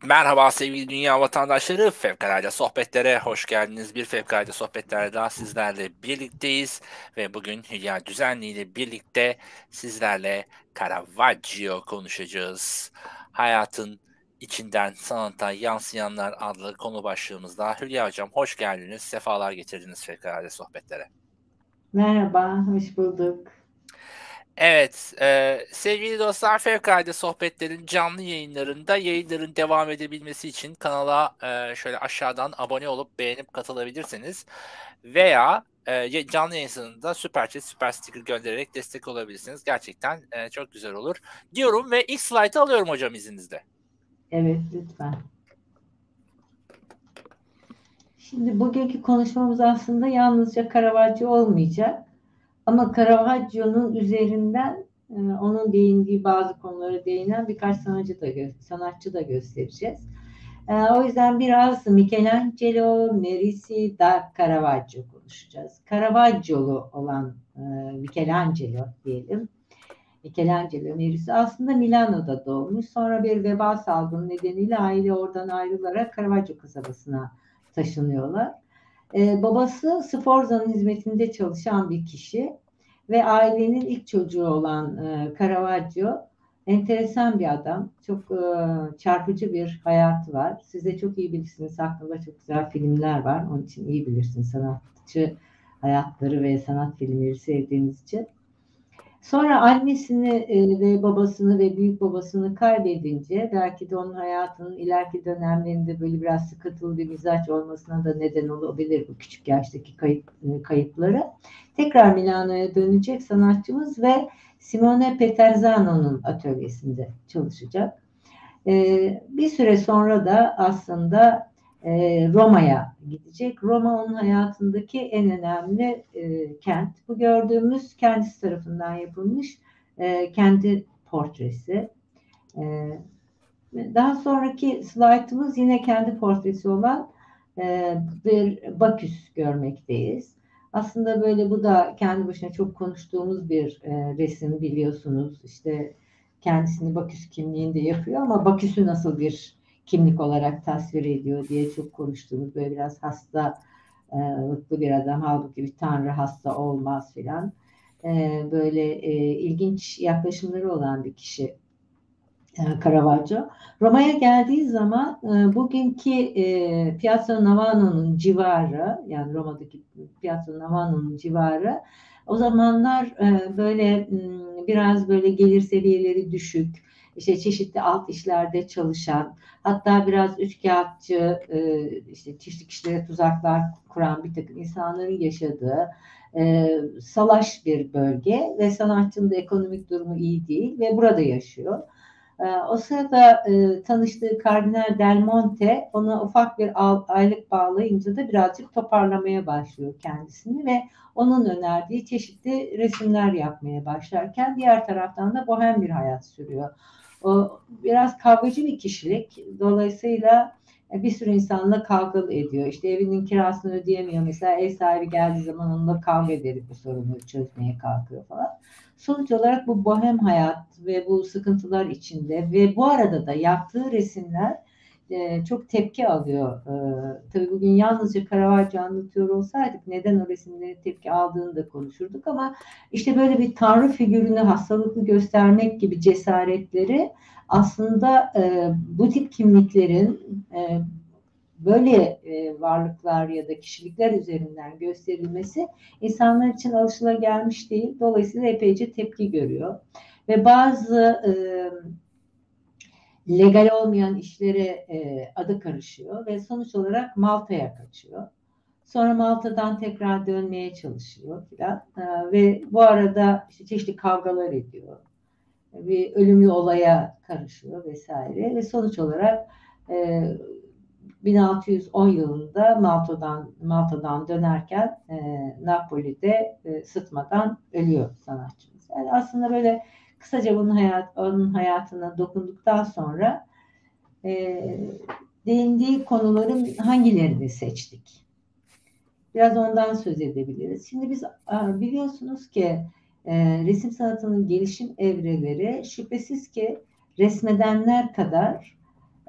Merhaba sevgili dünya vatandaşları, Fevkalade Sohbetlere hoş geldiniz. Bir Fevkalade Sohbetler'de daha sizlerle birlikteyiz ve bugün Hülya Düzenli ile birlikte sizlerle Caravaggio konuşacağız. Hayatın içinden sanata yansıyanlar adlı konu başlığımızda. Hülya Hocam hoş geldiniz, sefalar getirdiniz Fevkalade Sohbetlere. Merhaba, hoş bulduk. Evet, sevgili dostlar, Fevkalade Sohbetler'in canlı yayınlarında yayınların devam edebilmesi için kanala şöyle aşağıdan abone olup beğenip katılabilirsiniz. Veya canlı yayınında Süper Chat, Süper Sticker göndererek destek olabilirsiniz. Gerçekten çok güzel olur. Diyorum ve ilk slaytı alıyorum hocam izninizle. Evet, lütfen. Şimdi bugünkü konuşmamız aslında yalnızca Caravaggio olmayacak. Ama Caravaggio'nun üzerinden onun değindiği bazı konulara değinen birkaç sanatçı da göstereceğiz. O yüzden biraz Michelangelo, Merisi da Caravaggio konuşacağız. Caravaggio'lu olan Michelangelo diyelim. Michelangelo Merisi aslında Milano'da doğmuş. Sonra bir veba salgını nedeniyle aile oradan ayrılarak Caravaggio kasabasına taşınıyorlar. Babası Sforza'nın hizmetinde çalışan bir kişi ve ailenin ilk çocuğu olan Caravaggio enteresan bir adam. Çok çarpıcı bir hayatı var. Siz de çok iyi bilirsiniz. Hakkında çok güzel filmler var. Onun için iyi bilirsiniz sanatçı hayatları ve sanat filmleri sevdiğiniz için. Sonra annesini ve babasını ve büyük babasını kaybedince belki de onun hayatının ileriki dönemlerinde böyle biraz sıkıntılı bir mizaç olmasına da neden olabilir bu küçük yaştaki kayıpları. Tekrar Milano'ya dönecek sanatçımız ve Simone Peterzano'nun atölyesinde çalışacak. Bir süre sonra da aslında Roma'ya gidecek. Roma onun hayatındaki en önemli kent. Bu gördüğümüz kendisi tarafından yapılmış kendi portresi. E, Daha sonraki slaytımız yine kendi portresi olan bir Baküs görmekteyiz. Aslında böyle bu da kendi başına çok konuştuğumuz bir resim biliyorsunuz. İşte kendisini Baküs kimliğinde yapıyor ama Baküs'ü nasıl bir kimlik olarak tasvir ediyor diye çok konuştuğumuz böyle biraz hastalıklı bir adam. Halbuki bir tanrı hasta olmaz filan. Böyle ilginç yaklaşımları olan bir kişi Caravaggio. Roma'ya geldiği zaman bugünkü Piazza Navona'nın civarı, yani Roma'daki Piazza Navona'nın civarı o zamanlar böyle biraz böyle gelir seviyeleri düşük, işte çeşitli alt işlerde çalışan, hatta biraz üçkağıtçı, işte çeşitli kişilere tuzaklar kuran bir takım insanların yaşadığı salaş bir bölge ve sanatçının da ekonomik durumu iyi değil ve burada yaşıyor. O sırada tanıştığı Kardinal Del Monte ona ufak bir aylık bağlayınca da birazcık toparlamaya başlıyor kendisini ve onun önerdiği çeşitli resimler yapmaya başlarken diğer taraftan da bohem bir hayat sürüyor. O biraz kavgacı bir kişilik. Dolayısıyla bir sürü insanla kavga ediyor. İşte evinin kirasını ödeyemiyor. Mesela ev sahibi geldiği zaman onunla kavga ederek bu sorunu çözmeye kalkıyor falan. Sonuç olarak bu bohem hayat ve bu sıkıntılar içinde ve bu arada da yaptığı resimler çok tepki alıyor. Tabii bugün yalnızca Caravaggio anlatıyor olsaydık neden o resimlerin tepki aldığını da konuşurduk ama işte böyle bir tanrı figürünü hastalıklı göstermek gibi cesaretleri aslında bu tip kimliklerin böyle varlıklar ya da kişilikler üzerinden gösterilmesi insanlar için alışılagelmiş değil. Dolayısıyla epeyce tepki görüyor. Ve bazı legal olmayan işlere adı karışıyor ve sonuç olarak Malta'ya kaçıyor. Sonra Malta'dan tekrar dönmeye çalışıyor filan. Ve bu arada işte çeşitli kavgalar ediyor. Bir ölümlü olaya karışıyor vesaire ve sonuç olarak e, 1610 yılında Malta'dan dönerken Napoli'de sıtmadan ölüyor sanatçımız. Yani aslında böyle kısaca onun hayatına dokunduktan sonra e, değindiği konuların hangilerini seçtik? Biraz ondan söz edebiliriz. Şimdi biz biliyorsunuz ki resim sanatının gelişim evreleri şüphesiz ki resmedenler kadar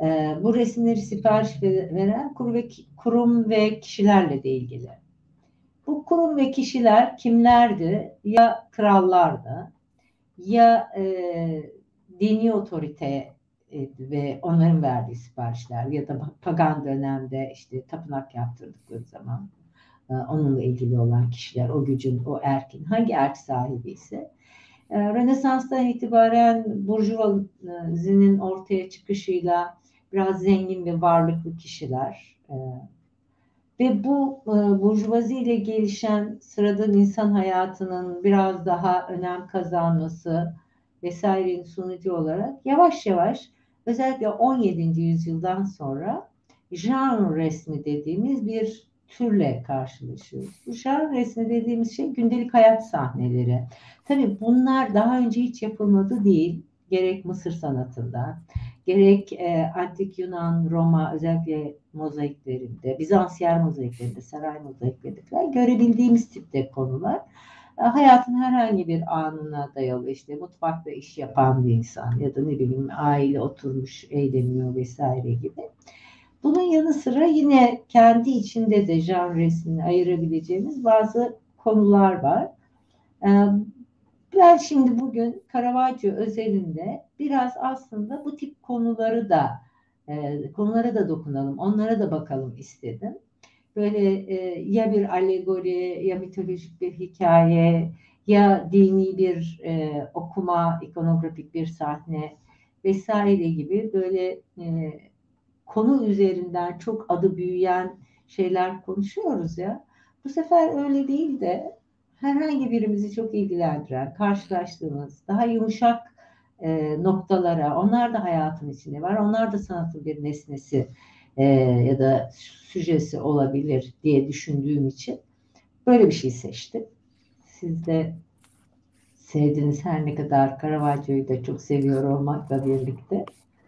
Bu resimleri sipariş veren kurum ve kişilerle de ilgili. Bu kurum ve kişiler kimlerdi? Ya krallardı, ya dini otorite ve onların verdiği siparişler, ya da pagan dönemde işte tapınak yaptırdıkları zaman onunla ilgili olan kişiler, o gücün, o erkin, hangi erk sahibi ise. Rönesans'tan itibaren burjuvazinin ortaya çıkışıyla biraz zengin ve varlıklı kişiler ve bu burjuvazi ile gelişen sıradan insan hayatının biraz daha önem kazanması vesairenin sonucu olarak yavaş yavaş, özellikle 17. yüzyıldan sonra genre resmi dediğimiz bir türle karşılaşıyoruz. Bu genre resmi dediğimiz şey gündelik hayat sahneleri. Tabii bunlar daha önce hiç yapılmadı değil. Gerek Mısır sanatında, gerek Antik Yunan, Roma özellikle mozaiklerinde, Bizans yer mozaiklerinde, saray mozaiklerinde falan görebildiğimiz tipte konular. Hayatın herhangi bir anına dayalı, işte mutfakta iş yapan bir insan ya da ne bileyim aile oturmuş eğleniyor vesaire gibi. Bunun yanı sıra yine kendi içinde de janresini ayırabileceğimiz bazı konular var. Ben şimdi bugün Caravaggio özelinde biraz aslında bu tip konulara da dokunalım, onlara da bakalım istedim. Böyle ya bir alegori, ya mitolojik bir hikaye, ya dini bir okuma, ikonografik bir sahne vesaire gibi böyle konu üzerinden çok adı büyüyen şeyler konuşuyoruz ya. Bu sefer öyle değil de herhangi birimizi çok ilgilendiren, karşılaştığımız daha yumuşak noktalara, onlar da hayatın içinde var, onlar da sanatın bir nesnesi ya da süjesi olabilir diye düşündüğüm için böyle bir şey seçtim. Siz de sevdiğiniz, her ne kadar Caravaggio'yu da çok seviyor olmakla birlikte.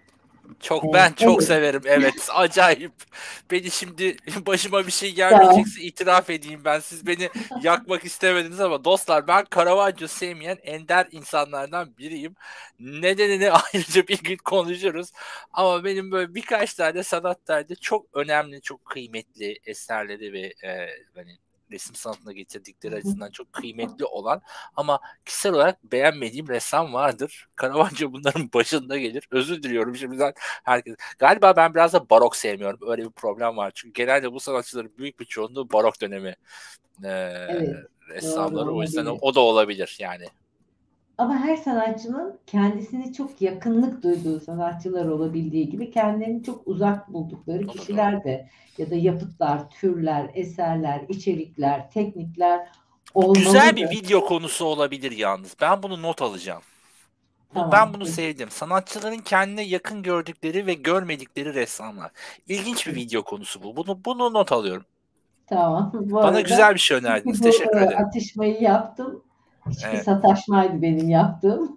Ben çok Evet, severim, evet, acayip. Beni şimdi başıma bir şey tamam. gelmeyecekse itiraf edeyim ben. Siz beni yakmak istemediniz ama dostlar, ben Caravaggio sevmeyen ender insanlardan biriyim. Nedenini ayrıca bir gün konuşuruz. Ama benim böyle birkaç tane sanat tarihi çok önemli, çok kıymetli eserleri ve hani resim sanatına getirdikleri açısından çok kıymetli olan ama kişisel olarak beğenmediğim ressam vardır. Caravaggio bunların başında gelir. Özür diliyorum şimdiden herkes. Galiba ben biraz da barok sevmiyorum. Öyle bir problem var. Çünkü genelde bu sanatçıların büyük bir çoğunluğu barok dönemi Evet, doğru ressamları. O yüzden olabilir. o da olabilir yani. Ama her sanatçının kendisine çok yakınlık duyduğu sanatçılar olabildiği gibi kendilerini çok uzak buldukları O da doğru. kişiler de ya da yapıtlar, türler, eserler, içerikler, teknikler olmalı Güzel bir da. video konusu olabilir yalnız. Ben bunu not alacağım. Ben Tamam. bunu sevdim. Sanatçıların kendine yakın gördükleri ve görmedikleri ressamlar. İlginç bir video konusu bu. Bunu not alıyorum. Tamam. Bu Bana arada güzel bir şey önerdiniz. bu Teşekkür ederim. atışmayı yaptım. Küçük bir Evet. sataşmaydı benim yaptığım.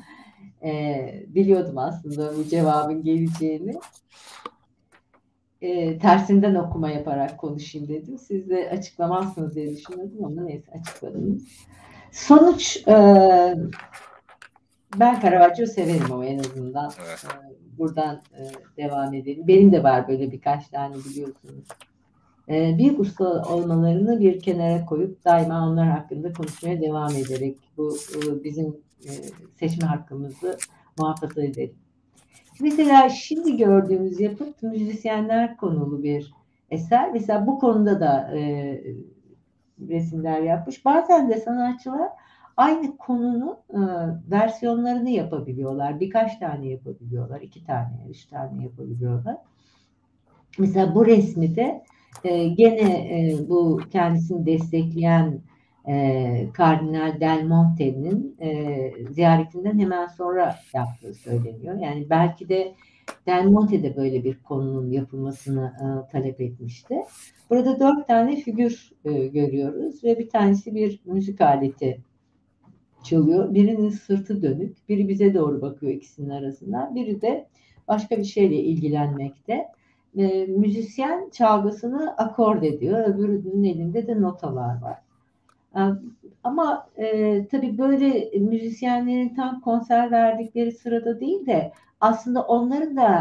Biliyordum aslında bu cevabın geleceğini. Tersinden okuma yaparak konuşayım dedim. Siz de açıklamazsınız diye düşünüyordum ama neyse açıkladınız. Sonuç ben Caravaggio severim ama en azından Evet. buradan devam edelim. Benim de var böyle birkaç tane biliyorsunuz. Büyük usta olmalarını bir kenara koyup daima onlar hakkında konuşmaya devam ederek bu bizim seçme hakkımızı muhafaza edelim. Mesela şimdi gördüğümüz yapıt müzisyenler konulu bir eser. Mesela bu konuda da resimler yapmış. Bazen de sanatçılar aynı konunun versiyonlarını yapabiliyorlar. Birkaç tane yapabiliyorlar. 2 tane, 3 tane yapabiliyorlar. Mesela bu resmi de gene bu kendisini destekleyen Kardinal Del Monte'nin ziyaretinden hemen sonra yaptığı söyleniyor. Yani belki de Del Monte de böyle bir konunun yapılmasını talep etmişti. Burada 4 tane figür görüyoruz ve bir tanesi bir müzik aleti çalıyor. Birinin sırtı dönük, biri bize doğru bakıyor ikisinin arasından, biri de başka bir şeyle ilgilenmekte. Müzisyen çalgısını akord ediyor, öbürünün elinde de notalar var. Ama tabii böyle müzisyenlerin tam konser verdikleri sırada değil de aslında onların da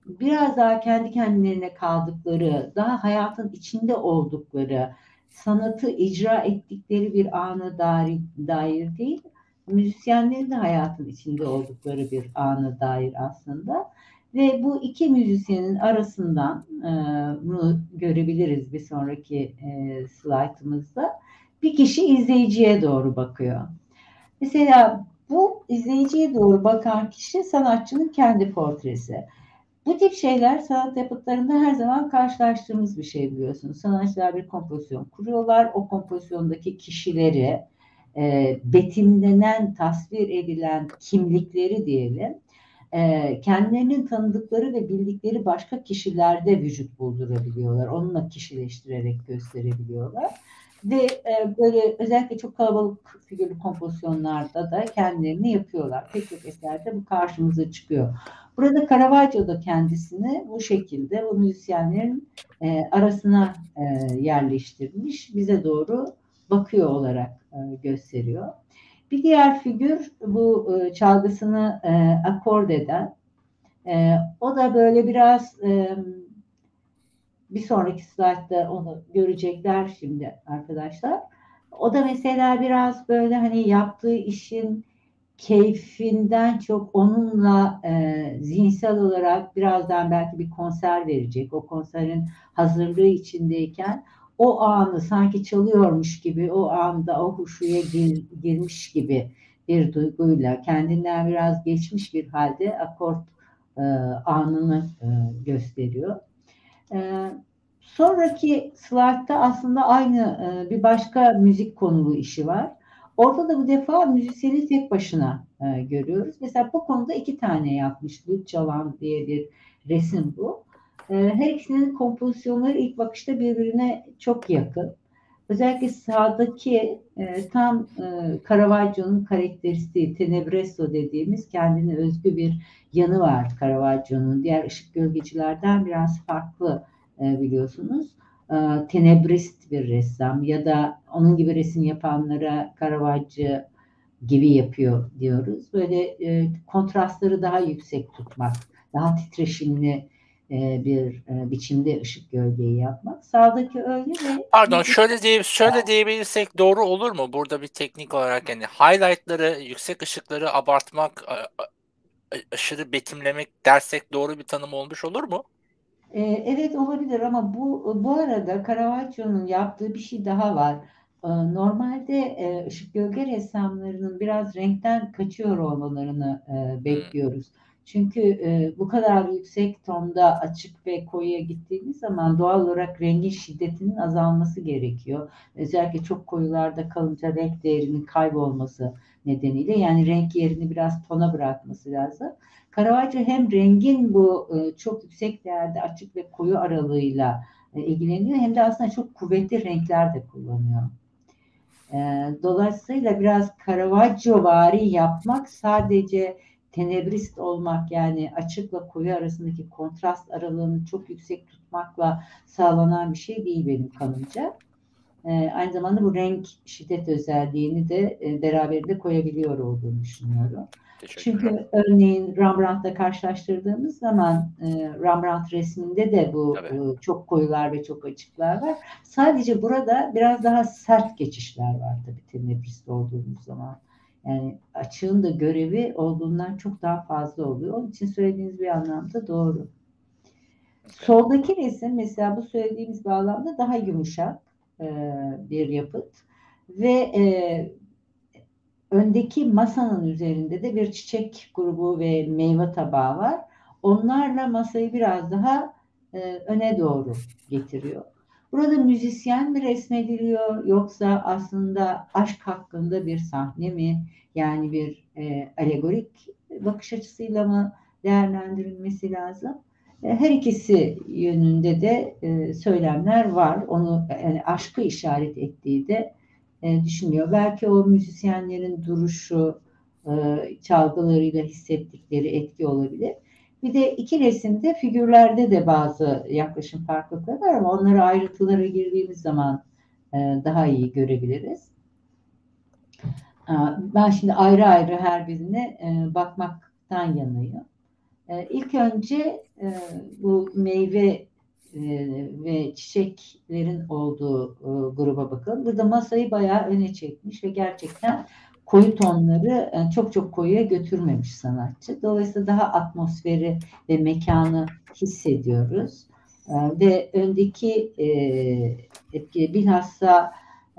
biraz daha kendi kendilerine kaldıkları, daha hayatın içinde oldukları, sanatı icra ettikleri bir ana dair değil, müzisyenlerin de hayatın içinde oldukları bir ana dair aslında. Ve bu iki müzisyenin arasından bunu görebiliriz bir sonraki slaytımızda. Bir kişi izleyiciye doğru bakıyor. Mesela bu izleyiciye doğru bakan kişi sanatçının kendi portresi. Bu tip şeyler sanat yapıtlarında her zaman karşılaştığımız bir şey biliyorsunuz. Sanatçılar bir kompozisyon kuruyorlar. O kompozisyondaki kişileri, betimlenen, tasvir edilen kimlikleri diyelim, kendilerinin tanıdıkları ve bildikleri başka kişilerde vücut buldurabiliyorlar. Onunla kişileştirerek gösterebiliyorlar. Ve böyle özellikle çok kalabalık figürlü kompozisyonlarda da kendilerini yapıyorlar. Pek çok eserde bu karşımıza çıkıyor. Burada Caravaggio da kendisini bu şekilde bu müzisyenlerin arasına yerleştirmiş, bize doğru bakıyor olarak gösteriyor. Bir diğer figür bu çalgısını akord eden. O da böyle biraz bir sonraki slaytta onu görecekler şimdi arkadaşlar. O da mesela biraz böyle hani yaptığı işin keyfinden çok onunla zihinsel olarak birazdan belki bir konser verecek. O konserin hazırlığı içindeyken o anı sanki çalıyormuş gibi, o anda o huşuya girmiş gibi bir duyguyla kendinden biraz geçmiş bir halde akort anını gösteriyor. Sonraki slaytta aslında aynı bir başka müzik konulu işi var. Orada da bu defa müzisyeni tek başına görüyoruz. Mesela bu konuda iki tane yapmış. Lüt Çalan diye bir resim bu. Her ikisinin kompozisyonları ilk bakışta birbirine çok yakın. Özellikle sağdaki tam Caravaggio'nun karakteristiği, tenebresso dediğimiz kendine özgü bir yanı var Caravaggio'nun. Diğer ışık gölgecilerden biraz farklı biliyorsunuz. Tenebrist bir ressam ya da onun gibi resim yapanlara Caravaggio gibi yapıyor diyoruz. Böyle kontrastları daha yüksek tutmak, daha titreşimli bir biçimde ışık gölgeyi yapmak. Sağdaki öyle ve Pardon, şöyle diyebilirsek doğru olur mu? Burada bir teknik olarak yani highlight'ları, yüksek ışıkları abartmak, aşırı betimlemek dersek doğru bir tanım olmuş olur mu? Evet olabilir ama bu arada Caravaggio'nun yaptığı bir şey daha var. Normalde ışık gölge ressamlarının biraz renkten kaçıyor olmalarını Hmm, bekliyoruz. Çünkü bu kadar yüksek tonda açık ve koyuya gittiğimiz zaman doğal olarak rengin şiddetinin azalması gerekiyor. Özellikle çok koyularda kalınca renk değerinin kaybolması nedeniyle yani renk yerini biraz tona bırakması lazım. Caravaggio hem rengin bu çok yüksek değerde açık ve koyu aralığıyla ilgileniyor hem de aslında çok kuvvetli renkler de kullanıyor. Dolayısıyla biraz Caravaggiovari yapmak sadece tenebrist olmak yani açıkla koyu arasındaki kontrast aralığını çok yüksek tutmakla sağlanan bir şey değil benim kanımca. Aynı zamanda bu renk şiddet özelliğini de beraberinde koyabiliyor olduğunu düşünüyorum. teşekkürler. Çünkü örneğin Rembrandt'la karşılaştırdığımız zaman Rembrandt resminde de bu Tabii. çok koyular ve çok açıklar var. Sadece burada biraz daha sert geçişler var tabii tenebrist olduğumuz zaman. Yani açığın da görevi olduğundan çok daha fazla oluyor. Onun için söylediğiniz bir anlamda doğru. Okay. Soldaki resim mesela bu söylediğimiz bağlamda daha yumuşak bir yapıt ve öndeki masanın üzerinde de bir çiçek grubu ve meyve tabağı var. Onlarla masayı biraz daha öne doğru getiriyor. Burada müzisyen mi resmediliyor yoksa aslında aşk hakkında bir sahne mi? Yani bir alegorik bakış açısıyla mı değerlendirilmesi lazım? Her ikisi yönünde de söylemler var. Onu yani aşkı işaret ettiği de düşünüyor. Belki o müzisyenlerin duruşu, çalgılarıyla hissettikleri etki olabilir. Bir de iki resimde figürlerde de bazı yaklaşım farklılıkları var ama onları ayrıntılara girdiğimiz zaman daha iyi görebiliriz. Ben şimdi ayrı ayrı her birine bakmaktan yanayım. İlk önce bu meyve ve çiçeklerin olduğu gruba bakalım. Burada masayı bayağı öne çekmiş ve gerçekten koyu tonları çok çok koyuya götürmemiş sanatçı. Dolayısıyla daha atmosferi ve mekanı hissediyoruz. Ve öndeki etki bilhassa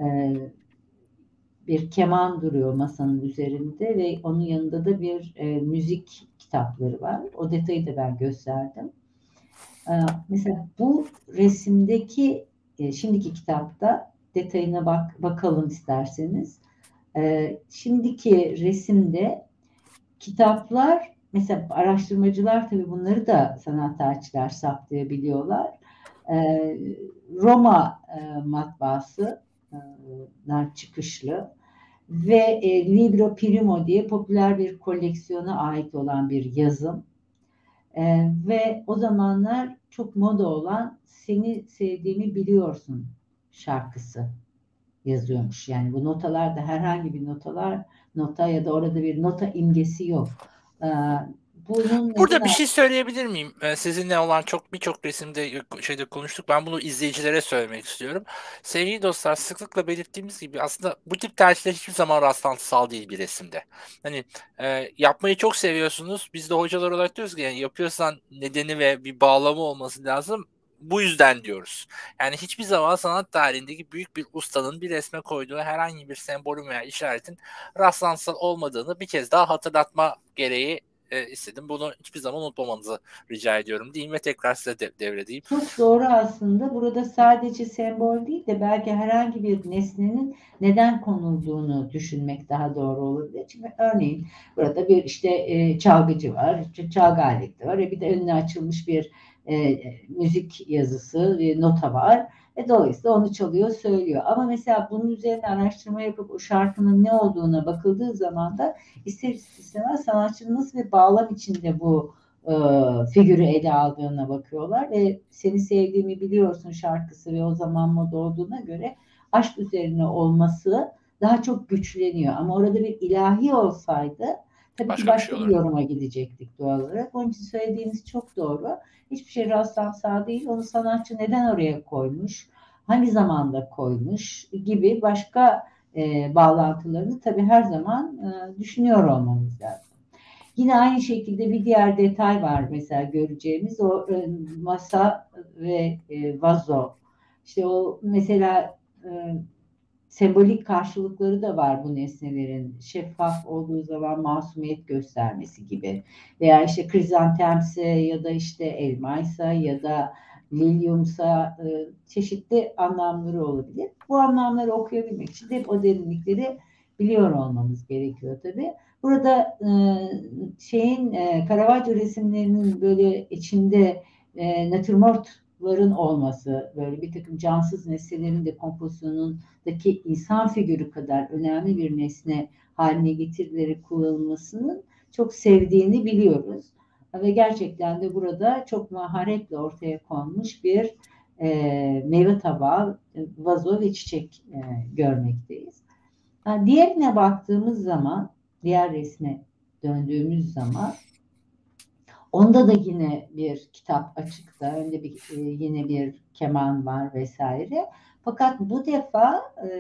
bir keman duruyor masanın üzerinde ve onun yanında da bir müzik kitapları var. O detayı da ben gösterdim. Mesela bu resimdeki şimdiki kitapta detayına bakalım isterseniz. Şimdiki resimde kitaplar, mesela araştırmacılar tabii bunları da sanat tarihçiler saptayabiliyorlar. Roma matbaası çıkışlı ve Libro Primo diye popüler bir koleksiyona ait olan bir yazım. Ve o zamanlar çok moda olan Seni Sevdiğimi Biliyorsun şarkısı yazıyormuş. Yani bu notalarda herhangi bir nota ya da orada bir nota imgesi yok. Bunun Burada bir neden şey söyleyebilir miyim? Sizinle olan birçok resimde şeyde konuştuk. Ben bunu izleyicilere söylemek istiyorum. Sevgili dostlar, sıklıkla belirttiğimiz gibi aslında bu tip tercihler hiçbir zaman rastlantısal değil bir resimde. Hani yapmayı çok seviyorsunuz. Biz de hocalar olarak diyoruz ki yani yapıyorsan nedeni ve bir bağlamı olması lazım. Bu yüzden diyoruz. Yani hiçbir zaman sanat tarihindeki büyük bir ustanın bir resme koyduğu herhangi bir sembolün veya işaretin rastlantısal olmadığını bir kez daha hatırlatma gereği istedim. Bunu hiçbir zaman unutmamanızı rica ediyorum diyeyim ve tekrar size devredeyim. çok doğru aslında. Burada sadece sembol değil de belki herhangi bir nesnenin neden konulduğunu düşünmek daha doğru olabilir. Çünkü örneğin burada bir işte çalgıcı var, çalgı aleti var. Bir de önüne açılmış bir müzik yazısı, nota var. Dolayısıyla onu çalıyor, söylüyor. Ama mesela bunun üzerine araştırma yapıp o şarkının ne olduğuna bakıldığı zaman da ister istemez sanatçının nasıl bir bağlam içinde bu figürü ele aldığına bakıyorlar ve Seni Sevdiğimi Biliyorsun şarkısı ve o zaman moda olduğuna göre aşk üzerine olması daha çok güçleniyor. Ama orada bir ilahi olsaydı tabii ki Başka bir şey başka bir olurdu. yoruma gidecektik doğal olarak. Onun için söylediğiniz çok doğru. Hiçbir şey rastlantısal değil. Onu sanatçı neden oraya koymuş, hangi zamanda koymuş gibi başka bağlantılarını tabii her zaman düşünüyor olmamız lazım. Yine aynı şekilde bir diğer detay var mesela göreceğimiz o masa ve vazo. İşte o mesela sembolik karşılıkları da var bu nesnelerin. Şeffaf olduğu zaman masumiyet göstermesi gibi. Veya işte krizantemse ya da işte elmaysa ya da lilyumsa çeşitli anlamları olabilir. Bu anlamları okuyabilmek için de hep o derinlikleri biliyor olmamız gerekiyor tabii. Burada Caravaggio resimlerinin böyle içinde natürmortların olması, böyle bir takım cansız nesnelerin de kompozisyonundaki insan figürü kadar önemli bir nesne haline getirilerek kullanılmasının çok sevdiğini biliyoruz. Ve gerçekten de burada çok maharetle ortaya konmuş bir meyve tabağı, vazo ve çiçek görmekteyiz. Diğerine baktığımız zaman, diğer resme döndüğümüz zaman onda da yine bir kitap açıkta, önde yine bir keman var vesaire. Fakat bu defa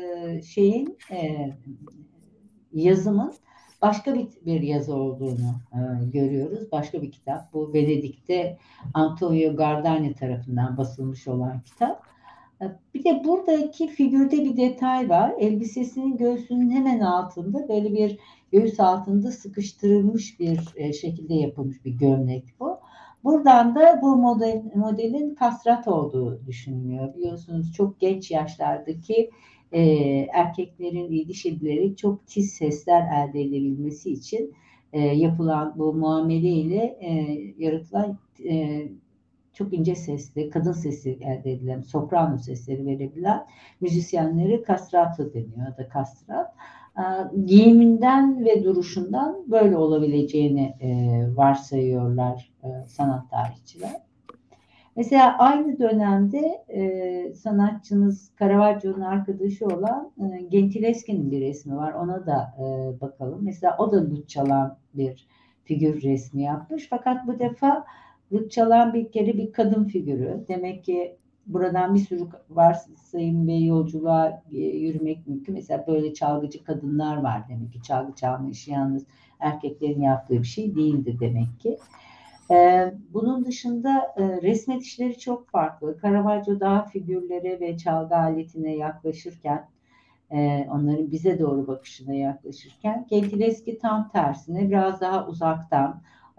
yazımın başka bir yazı olduğunu görüyoruz. Başka bir kitap. Bu Venedik'te Antonio Gardani tarafından basılmış olan kitap. Bir de buradaki figürde bir detay var. Elbisesinin göğsünün hemen altında böyle bir göğüs altında sıkıştırılmış bir şekilde yapılmış bir gömlek bu. Buradan da bu modelin kastrat olduğu düşünülüyor. Biliyorsunuz çok genç yaşlardaki erkeklerin dişileri çok tiz sesler elde edebilmesi için yapılan bu muameleyle yaratılan çok ince sesli, kadın sesi elde edilen, soprano sesleri verebilen müzisyenleri castrato deniyor ya da kastrat. Giyiminden ve duruşundan böyle olabileceğini varsayıyorlar sanat tarihçiler. Mesela aynı dönemde sanatçımız Caravaggio'nun arkadaşı olan Gentileschi'nin bir resmi var. Ona da bakalım. Mesela o da lüt çalan bir figür resmi yapmış. Fakat bu defa lüt çalan bir kere bir kadın figürü. Demek ki buradan bir sürü varsayım ve yolculuğa yürümek mümkün. Mesela böyle çalgıcı kadınlar var demek ki. Çalgı çalma işi yalnız erkeklerin yaptığı bir şey değildi demek ki. Bunun dışında resmet işleri çok farklı. Caravaggio daha figürlere ve çalgı aletine yaklaşırken, onların bize doğru bakışına yaklaşırken, Gentileschi tam tersine biraz daha uzaktan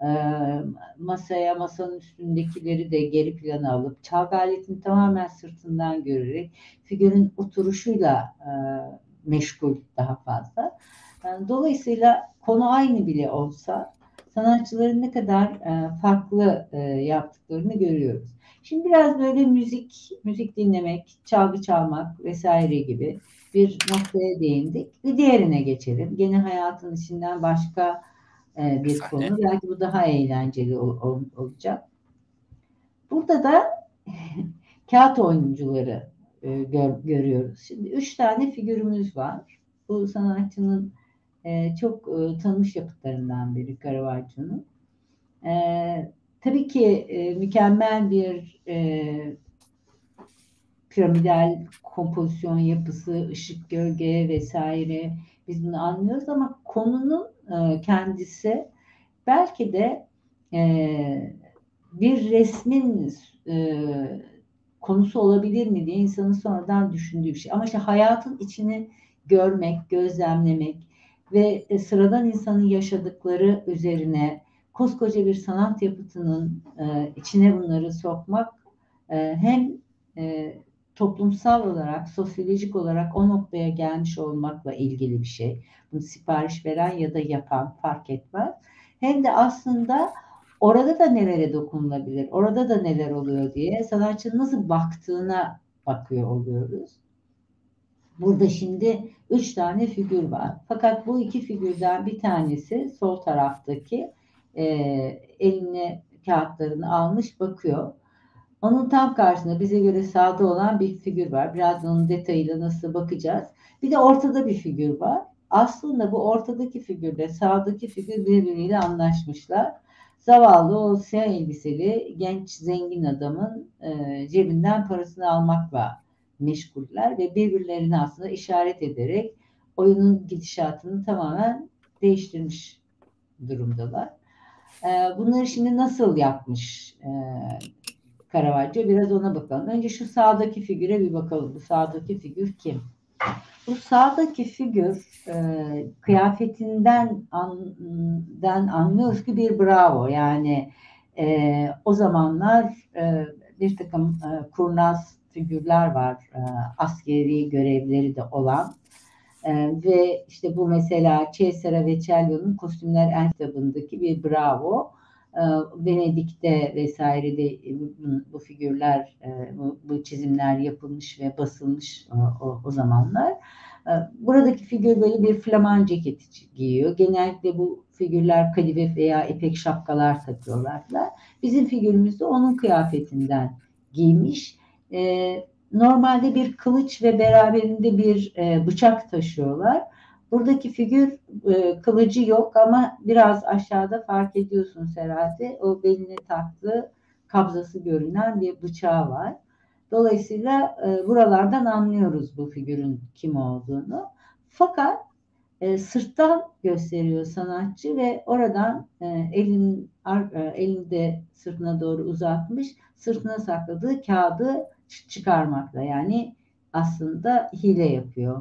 masanın üstündekileri de geri plana alıp çalgı aletini tamamen sırtından görerek figürün oturuşuyla meşgul daha fazla. Dolayısıyla konu aynı bile olsa sanatçıların ne kadar farklı yaptıklarını görüyoruz. Şimdi biraz böyle müzik dinlemek, çalgı çalmak vesaire gibi bir noktaya değindik. Bir diğerine geçelim. Gene hayatın içinden başka bir Sahne. konu. Belki bu daha eğlenceli olacak. Burada da kağıt oyuncuları görüyoruz. Şimdi 3 tane figürümüz var. Bu sanatçının çok tanınmış yapıtlarından biri Caravaggio'nun. Tabii ki mükemmel bir piramidal kompozisyon yapısı, ışık, gölge vesaire biz bunu anlıyoruz ama konunun kendisi belki de bir resmin konusu olabilir mi diye insanın sonradan düşündüğü bir şey. Ama işte hayatın içini görmek, gözlemlemek ve sıradan insanın yaşadıkları üzerine koskoca bir sanat yapıtının içine bunları sokmak hem toplumsal olarak, sosyolojik olarak o noktaya gelmiş olmakla ilgili bir şey. Bunu sipariş veren ya da yapan fark etmez. Hem de aslında orada da nelere dokunulabilir, orada da neler oluyor diye sanatçının nasıl baktığına bakıyor oluyoruz. Burada şimdi 3 tane figür var. Fakat bu 2 figürden bir tanesi sol taraftaki eline kağıtlarını almış bakıyor. Onun tam karşısında bize göre sağda olan bir figür var. Biraz onun detayıyla nasıl bakacağız. Bir de ortada bir figür var. Aslında bu ortadaki figürle sağdaki figür birbiriyle anlaşmışlar. Zavallı o siyah elbiseli genç zengin adamın cebinden parasını almakla meşguller ve birbirlerine aslında işaret ederek oyunun gidişatını tamamen değiştirmiş durumdalar. Bunları şimdi nasıl yapmış Caravaggio? Biraz ona bakalım. Önce şu sağdaki figüre bir bakalım. Bu sağdaki figür kim? Bu sağdaki figür kıyafetinden anlıyoruz ki bir bravo. Yani o zamanlar bir takım kurnaz figürler var. Askeri görevleri de olan. Ve işte bu mesela Cesare Vecellio'nun Kostümler En kitabındaki bir bravo. Venedik'te vesairede bu figürler, bu çizimler yapılmış ve basılmış o zamanlar. Buradaki figür böyle bir flaman ceketi giyiyor. Genellikle bu figürler kadife veya ipek şapkalar takıyorlarlar. Bizim figürümüz de onun kıyafetinden giymiş. Normalde bir kılıç ve beraberinde bir bıçak taşıyorlar. Buradaki figür kılıcı yok ama biraz aşağıda fark ediyorsunuz herhalde. O beline taktığı kabzası görünen bir bıçağı var. Dolayısıyla buralardan anlıyoruz bu figürün kim olduğunu. Fakat sırttan gösteriyor sanatçı ve oradan elini de sırtına doğru uzatmış, sırtına sakladığı kağıdı çıkarmakla. Yani aslında hile yapıyor.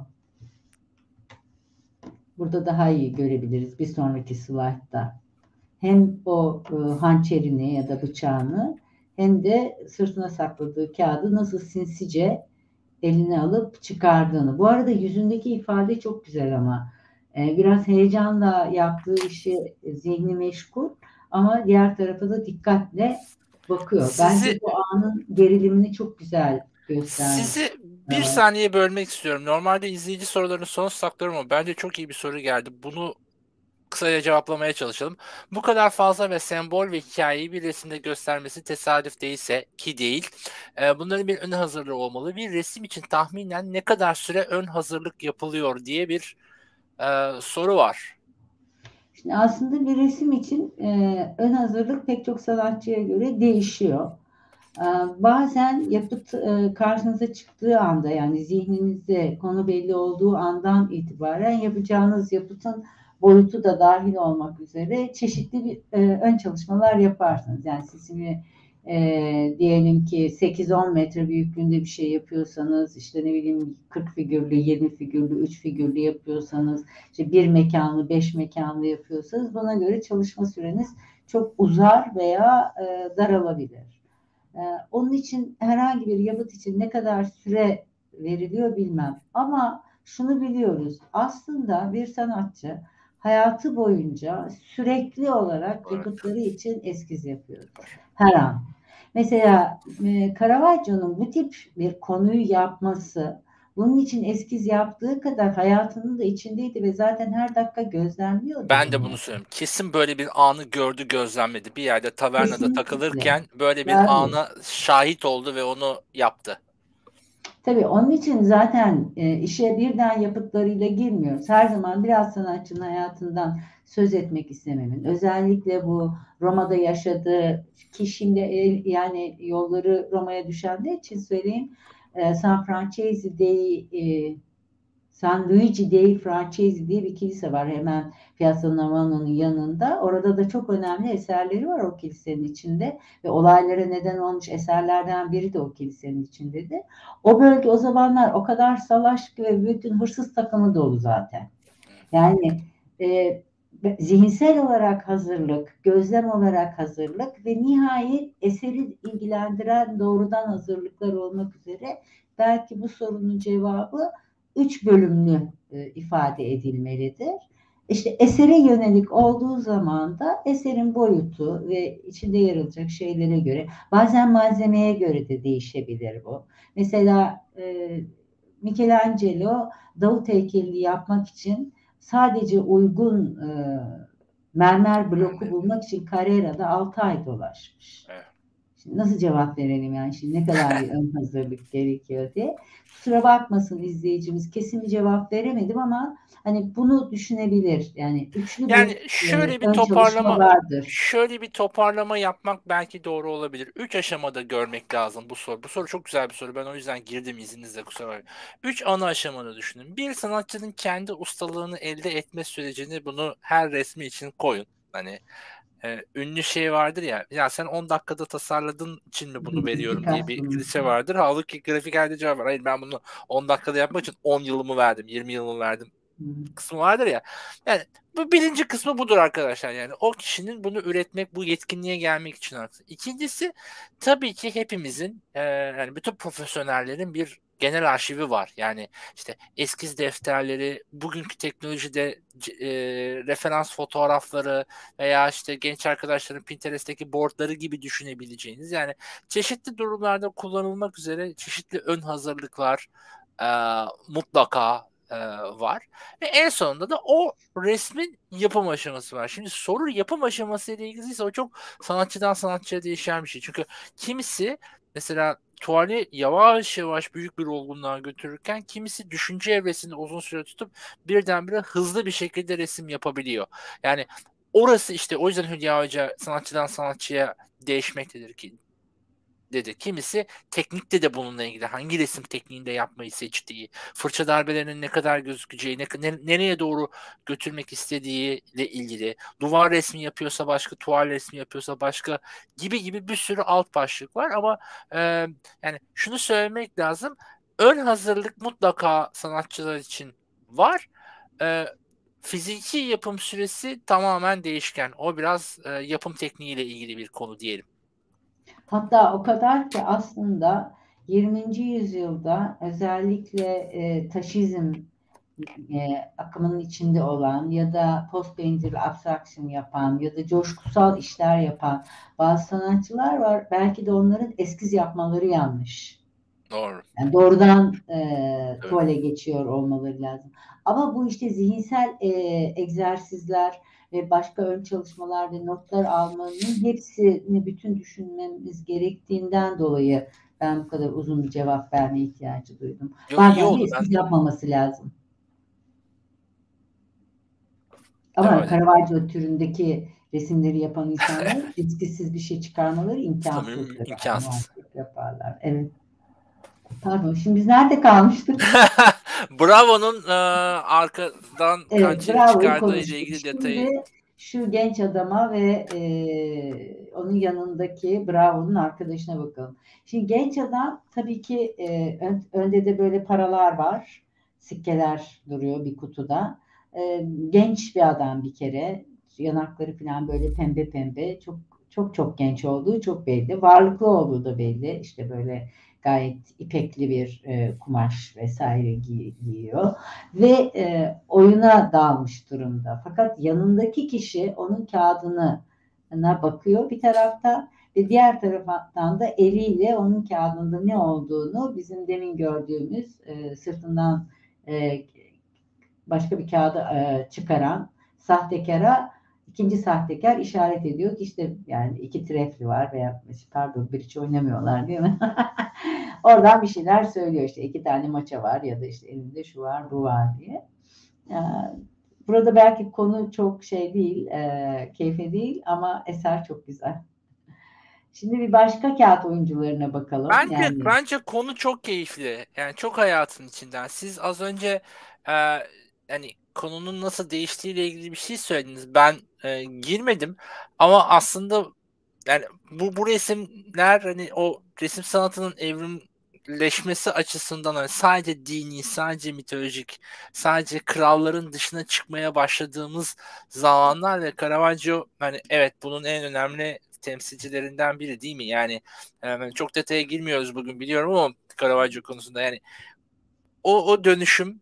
Burada daha iyi görebiliriz bir sonraki slaytta. Hem o hançerini ya da bıçağını hem de sırtına sakladığı kağıdı nasıl sinsice eline alıp çıkardığını. Bu arada yüzündeki ifade çok güzel ama biraz heyecanla yaptığı işi zihni meşgul ama diğer tarafa da dikkatle bakıyor. Sizi Bence bu anın gerilimini çok güzel göstermiş. sizi bir saniye bölmek istiyorum. Normalde izleyici sorularını son saklıyorum ama bence çok iyi bir soru geldi. Bunu kısaca cevaplamaya çalışalım. Bu kadar fazla ve sembol ve hikayeyi bir resimde göstermesi tesadüf değilse ki değil, bunların bir ön hazırlığı olmalı. Bir resim için tahminen ne kadar süre ön hazırlık yapılıyor diye bir soru var. Şimdi aslında bir resim için ön hazırlık pek çok sanatçıya göre değişiyor. Bazen yapıt karşınıza çıktığı anda, yani zihninizde konu belli olduğu andan itibaren yapacağınız yapıtın boyutu da dahil olmak üzere çeşitli bir ön çalışmalar yaparsınız. Yani siz şimdi diyelim ki 8-10 metre büyüklüğünde bir şey yapıyorsanız, işte ne bileyim 40 figürlü, 20 figürlü, 3 figürlü yapıyorsanız, işte bir mekanlı, 5 mekanlı yapıyorsanız buna göre çalışma süreniz çok uzar veya daralabilir. Onun için herhangi bir yapıt için ne kadar süre veriliyor bilmem. Ama şunu biliyoruz. Aslında bir sanatçı hayatı boyunca sürekli olarak Evet. yapıtları için eskiz yapıyordur. Her an. Mesela Caravaggio'nun bu tip bir konuyu yapması, bunun için eskiz yaptığı kadar hayatının da içindeydi ve zaten her dakika gözlemliyordu Ben de bunu. bunu söylüyorum. Kesin böyle bir anı gördü, gözlemledi. Bir yerde tavernada Kesinlikle. takılırken böyle bir Tabii. ana şahit oldu ve onu yaptı. Tabii onun için zaten işe birden yapıtlarıyla girmiyoruz. Her zaman biraz sanatçının hayatından söz etmek istememin. Özellikle bu Roma'da yaşadığı ki şimdi yani yolları Roma'ya düşenler için söyleyeyim. San Francesco dei San Luigi dei Francesi diye bir kilise var hemen Piazza Navona'nın yanında. Orada da çok önemli eserleri var o kilisenin içinde ve olaylara neden olmuş eserlerden biri de o kilisenin içindedir. O bölge o zamanlar o kadar salaş ve bütün hırsız takımı dolu zaten. Yani e, zihinsel olarak hazırlık, gözlem olarak hazırlık ve nihayet eseri ilgilendiren doğrudan hazırlıklar olmak üzere belki bu sorunun cevabı 3 bölümlü ifade edilmelidir. İşte esere yönelik olduğu zaman da eserin boyutu ve içinde yer alacak şeylere göre, bazen malzemeye göre de değişebilir bu. Mesela Michelangelo Davut heykelini yapmak için sadece uygun mermer bloku Yani, bulmak için Carrera'da 6 ay dolaşmış. evet. Şimdi nasıl cevap verelim yani şimdi ne kadar bir ön hazırlık gerekiyor diye. Kusura bakmasın izleyicimiz, kesin bir cevap veremedim ama hani bunu düşünebilir. Yani üçlü bir Yani şöyle bir ön çalışma toparlama vardır. şöyle bir toparlama yapmak belki doğru olabilir. Üç aşamada görmek lazım bu soru. Bu soru çok güzel bir soru. Ben o yüzden girdim izninizle, kusura bakmayın. Üç ana aşamada düşünün. Bir, sanatçının kendi ustalığını elde etme sürecini, bunu her resmi için koyun. Hani ünlü şey vardır ya, ya sen 10 dakikada tasarladığın için mi bunu veriyorum diye bir Picasso'nun. klişe vardır. Halbuki grafiklerde cevap var. Hayır, ben bunu 10 dakikada yapmak için 10 yılımı verdim, 20 yılımı verdim kısmı vardır ya. Yani bu birinci kısmı budur arkadaşlar. Yani o kişinin bunu üretmek, bu yetkinliğe gelmek için artık. İkincisi, tabii ki hepimizin yani bütün profesyonellerin bir genel arşivi var. Yani işte eskiz defterleri, bugünkü teknolojide referans fotoğrafları veya işte genç arkadaşların Pinterest'teki boardları gibi düşünebileceğiniz, yani çeşitli durumlarda kullanılmak üzere çeşitli ön hazırlıklar e, mutlaka var. Ve en sonunda da o resmin yapım aşaması var. Şimdi soru yapım aşaması ile ilgiliyse o çok sanatçıdan sanatçıya değişen bir şey. Çünkü kimisi mesela tuvali yavaş yavaş büyük bir olgunluğa götürürken kimisi düşünce evresinde uzun süre tutup birdenbire hızlı bir şekilde resim yapabiliyor. Yani orası işte, o yüzden Hülya Hoca sanatçıdan sanatçıya değişmektedir ki dedi. Kimisi teknikte de bununla ilgili, hangi resim tekniğinde yapmayı seçtiği, fırça darbelerinin ne kadar gözükeceği, nereye doğru götürmek istediği ile ilgili, duvar resmi yapıyorsa başka, tuval resmi yapıyorsa başka, gibi gibi bir sürü alt başlık var ama e, yani şunu söylemek lazım. Ön hazırlık mutlaka sanatçılar için var. E, Fiziki yapım süresi tamamen değişken. O biraz yapım tekniğiyle ilgili bir konu diyelim. Hatta o kadar ki aslında 20. yüzyılda özellikle taşizm akımının içinde olan ya da post painterly abstraction yapan ya da coşkusal işler yapan bazı sanatçılar var. Belki de onların eskiz yapmaları yanlış. Doğru. Yani doğrudan Evet. tuvale geçiyor olmaları lazım. Ama bu işte zihinsel egzersizler ve başka ön çalışmalar ve notlar almanın hepsini bütün düşünmemiz gerektiğinden dolayı ben bu kadar uzun bir cevap verme ihtiyacı duydum. Yo, iyi Bazen de oldu. eskiz yapmaması lazım. Ama Öyle. Caravaggio türündeki resimleri yapan insanlar risksiz bir şey çıkarmaları imkansızdır. Yani İmkansız. muhakkak yaparlar. Evet. Pardon. Şimdi biz nerede kalmıştık? Bravo'nun arkadan kan Evet, Bravo'yu çıkardığı ile konuştuk. ilgili detayı. Şimdi şu genç adama ve onun yanındaki Bravo'nun arkadaşına bakalım. Şimdi genç adam tabii ki önde de böyle paralar var. Sikkeler duruyor bir kutuda. Genç bir adam bir kere. Yanakları falan böyle pembe pembe. Çok çok çok genç olduğu çok belli. Varlıklı olduğu da belli. İşte böyle gayet ipekli bir kumaş vesaire giyiyor ve oyuna dalmış durumda. Fakat yanındaki kişi onun kağıdına bakıyor bir taraftan ve diğer taraftan da eliyle onun kağıdında ne olduğunu bizim demin gördüğümüz sırtından e, başka bir kağıdı çıkaran sahtekara ikinci sahtekar işaret ediyor ki işte yani iki trefli var veya pardon bir hiç oynamıyorlar değil mi? Oradan bir şeyler söylüyor işte iki tane maça var ya da işte elinde şu var bu var diye. Burada belki konu çok şey değil, keyfe değil ama eser çok güzel. Şimdi bir başka kağıt oyuncularına bakalım. Bence Yani bence konu çok keyifli. Yani çok hayatın içinden. Siz az önce e, hani konunun nasıl değiştiğiyle ilgili bir şey söylediniz. Ben girmedim ama aslında yani bu resimler hani o resim sanatının evrimleşmesi açısından hani sadece dini, sadece mitolojik, sadece kralların dışına çıkmaya başladığımız zamanlar ve Caravaggio hani evet bunun en önemli temsilcilerinden biri değil mi? Yani çok detaya girmiyoruz bugün biliyorum ama Caravaggio konusunda yani o dönüşümün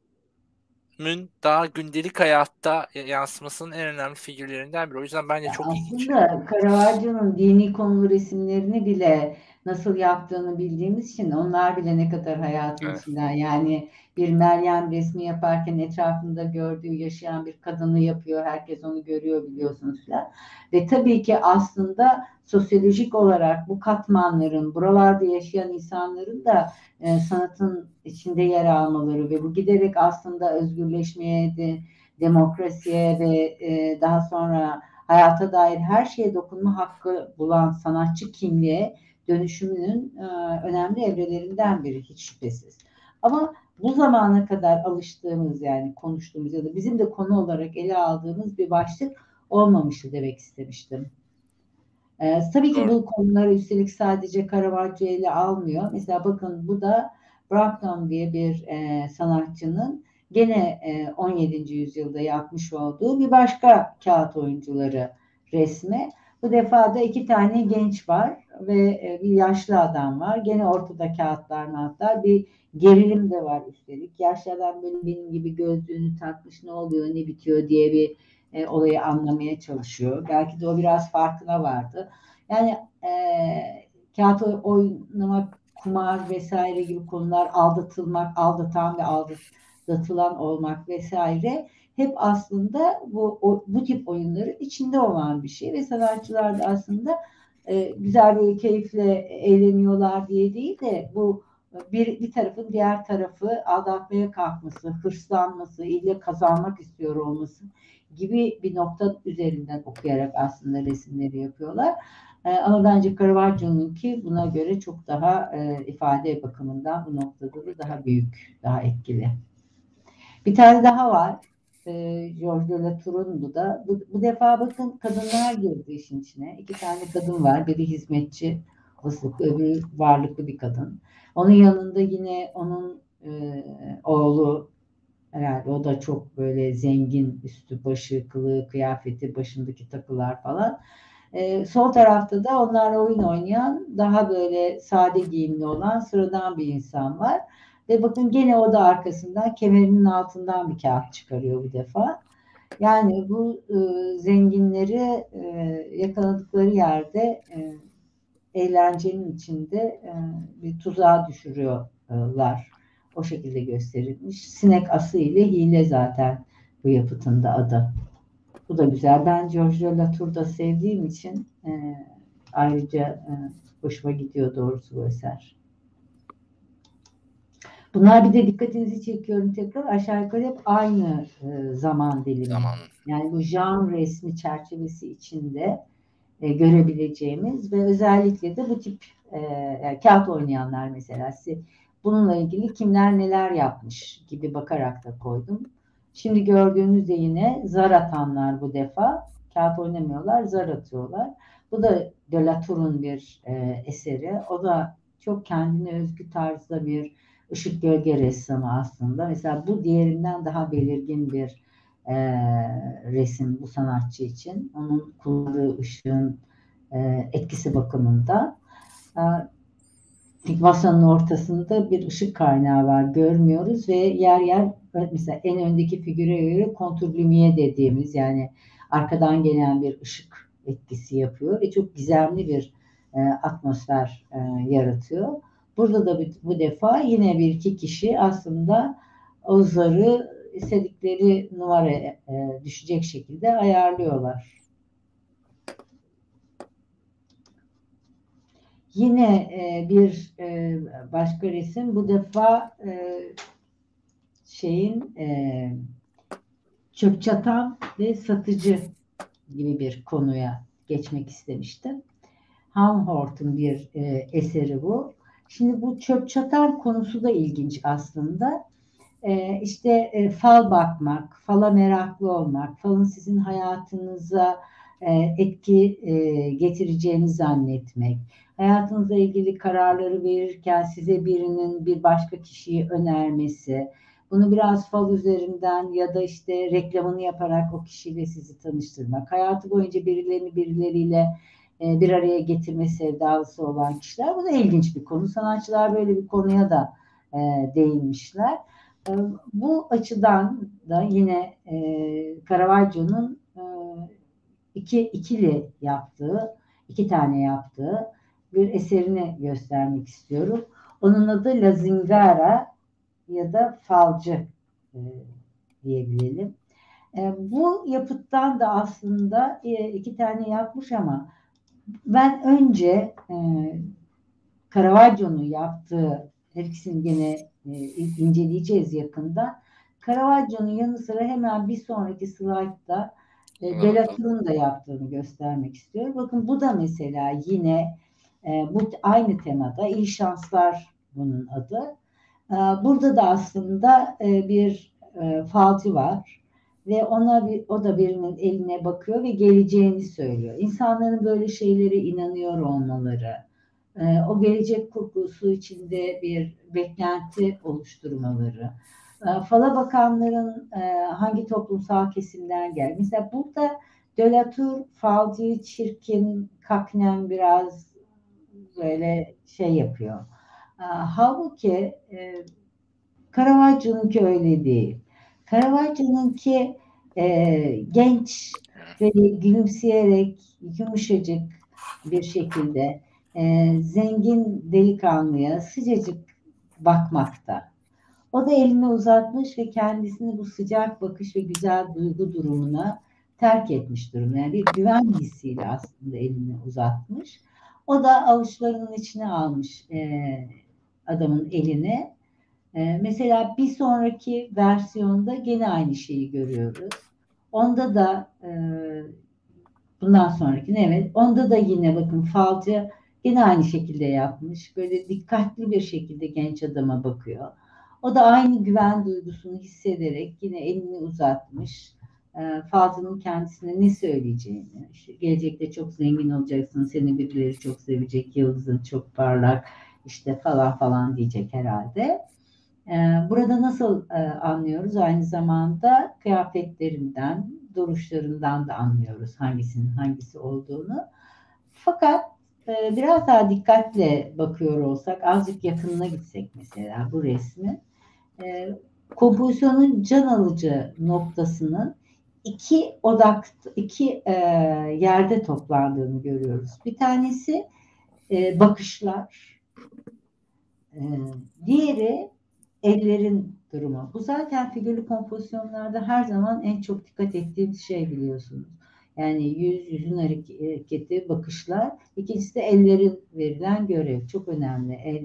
daha gündelik hayatta yansımasının en önemli figürlerinden biri. O yüzden bence çok ilginç. aslında Caravaggio'nun dini konulu resimlerini bile nasıl yaptığını bildiğimiz için onlar bile ne kadar hayatın Evet. içinden yani bir Meryem resmi yaparken etrafında gördüğü yaşayan bir kadını yapıyor. Herkes onu görüyor biliyorsunuz falan. Ve tabii ki aslında sosyolojik olarak bu katmanların buralarda yaşayan insanların da sanatın içinde yer almaları ve bu giderek aslında özgürleşmeye de demokrasiye ve daha sonra hayata dair her şeye dokunma hakkı bulan sanatçı kimliğe dönüşümünün önemli evrelerinden biri hiç şüphesiz. Ama bu zamana kadar alıştığımız yani konuştuğumuz ya da bizim de konu olarak ele aldığımız bir başlık olmamıştı demek istemiştim. Tabii ki Doğru. bu konuları üstelik sadece Caravaggio ile almıyor. Mesela bakın bu da Brockton diye bir sanatçının gene 17. yüzyılda yapmış olduğu bir başka kağıt oyuncuları resmi. Bu defa da iki tane genç var ve bir yaşlı adam var. Gene ortada kağıtlar matlar. Bir gerilim de var üstelik. Yaşlı adam böyle benim gibi gözlüğünü takmış ne oluyor ne bitiyor diye bir olayı anlamaya çalışıyor. Belki de o biraz farkına vardı. Yani kağıt oynamak, kumar vesaire gibi konular, aldatılmak, aldatan ve aldatılan olmak vesaire hep aslında bu tip oyunların içinde olan bir şey ve sanatçılar da aslında güzel bir keyifle eğleniyorlar diye değil de bu bir tarafın diğer tarafı aldatmaya kalkması, hırslanması, ile kazanmak istiyor olması gibi bir nokta üzerinden okuyarak aslında resimleri yapıyorlar. Ama bence Caravaggio'nunki buna göre çok daha ifade bakımından bu noktada da daha büyük, daha etkili. Bir tane daha var. George de la Tour'un bu da. Bu defa bakın kadınlar girdi işin içine. İki tane kadın var. Biri hizmetçi, vasıflı, öbürü varlıklı bir kadın. Onun yanında yine onun oğlu herhalde o da çok böyle zengin üstü başı kılığı kıyafeti başındaki takılar falan. Sol tarafta da onlarla oyun oynayan daha böyle sade giyimli olan sıradan bir insan var. Ve bakın gene o da arkasından kemerinin altından bir kağıt çıkarıyor bu defa. Yani bu zenginleri yakaladıkları yerde eğlencenin içinde bir tuzağa düşürüyorlar. O şekilde gösterilmiş. Sinek ası ile hile zaten bu yapıtın da adı. Bu da güzel. Ben George Latour'da sevdiğim için ayrıca hoşuma gidiyor doğrusu bu eser. Bunlar bir de dikkatinizi çekiyorum tekrar aşağı yukarı hep aynı zaman dilimi. Zaman. Yani bu Jean resmi çerçevesi içinde görebileceğimiz ve özellikle de bu tip yani kağıt oynayanlar mesela size bununla ilgili kimler neler yapmış gibi bakarak da koydum. Şimdi gördüğünüzde yine zar atanlar bu defa kağıt oynamıyorlar, zar atıyorlar. Bu da de la Tour'un bir eseri. O da çok kendine özgü tarzda bir ışık gölge ressamı aslında. Mesela bu diğerinden daha belirgin bir e, resim bu sanatçı için. Onun kullandığı ışığın etkisi bakımında. Masanın ortasında bir ışık kaynağı var. Görmüyoruz ve yer yer mesela en öndeki figüre göre kontrlümiye dediğimiz yani arkadan gelen bir ışık etkisi yapıyor ve çok gizemli bir atmosfer yaratıyor. Burada da bu defa yine bir iki kişi aslında o zarı istedikleri numara düşecek şekilde ayarlıyorlar. Yine bir başka resim bu defa şeyin çöp çatan ve satıcı gibi bir konuya geçmek istemiştim. Hamhort'un bir eseri bu. Şimdi bu çöp çatan konusu da ilginç aslında. İşte fal bakmak, fala meraklı olmak, falın sizin hayatınıza etki getireceğini zannetmek, hayatınızla ilgili kararları verirken size birinin bir başka kişiyi önermesi, bunu biraz fal üzerinden ya da işte reklamını yaparak o kişiyle sizi tanıştırmak, hayatı boyunca birileriyle bir araya getirme sevdalısı olan kişiler. Bu da ilginç bir konu. Sanatçılar böyle bir konuya da değinmişler. Bu açıdan da yine Caravaggio'nun ikili yaptığı, iki tane yaptığı bir eserini göstermek istiyorum. Onun adı La Zingara ya da Falcı e, diyebilelim. Bu yapıttan da aslında iki tane yapmış ama ben önce Caravaggio'nun yaptığı her ikisini gene inceleyeceğiz yakında. Caravaggio'nun yanı sıra hemen bir sonraki slaytta Delatour'un da yaptığını göstermek istiyorum. Bakın bu da mesela yine bu aynı temada İyi Şanslar bunun adı. Burada da aslında bir falcı var ve o da birinin eline bakıyor ve geleceğini söylüyor. İnsanların böyle şeylere inanıyor olmaları, o gelecek kurgusu içinde bir beklenti oluşturmaları, fala bakanların hangi toplumsal kesimden gel. Mesela burada Delatour falcıyı çirkin, kaknen biraz böyle şey yapıyor. Halbuki Caravaggio'nunki öyle değil. Caravaggio'nunki genç ve gülümseyerek yumuşacık bir şekilde zengin delikanlıya sıcacık bakmakta. O da elini uzatmış ve kendisini bu sıcak bakış ve güzel duygu durumuna terk etmiş durumda. Yani bir güven hissiyle aslında elini uzatmış. O da avuçlarının içine almış adamın elini. Mesela bir sonraki versiyonda gene aynı şeyi görüyoruz. Onda da bundan sonraki evet. Onda da yine bakın falcı yine aynı şekilde yapmış. Böyle dikkatli bir şekilde genç adama bakıyor. O da aynı güven duygusunu hissederek yine elini uzatmış. Falcının kendisine ne söyleyeceğini, işte gelecekte çok zengin olacaksın, seni birileri çok sevecek, yıldızın çok parlak, işte falan falan diyecek herhalde. Burada nasıl anlıyoruz? Aynı zamanda kıyafetlerinden, duruşlarından da anlıyoruz hangisinin hangisi olduğunu. Fakat biraz daha dikkatle bakıyor olsak, azıcık yakınına gitsek mesela bu resmi, e, kompozisyonun can alıcı noktasının iki yerde toplandığını görüyoruz. Bir tanesi bakışlar, e, diğeri ellerin durumu. Bu zaten figürlü kompozisyonlarda her zaman en çok dikkat ettiğimiz şey biliyorsunuz. Yani yüzün hareketi, bakışlar. İkincisi de ellerin verilen görev. Çok önemli.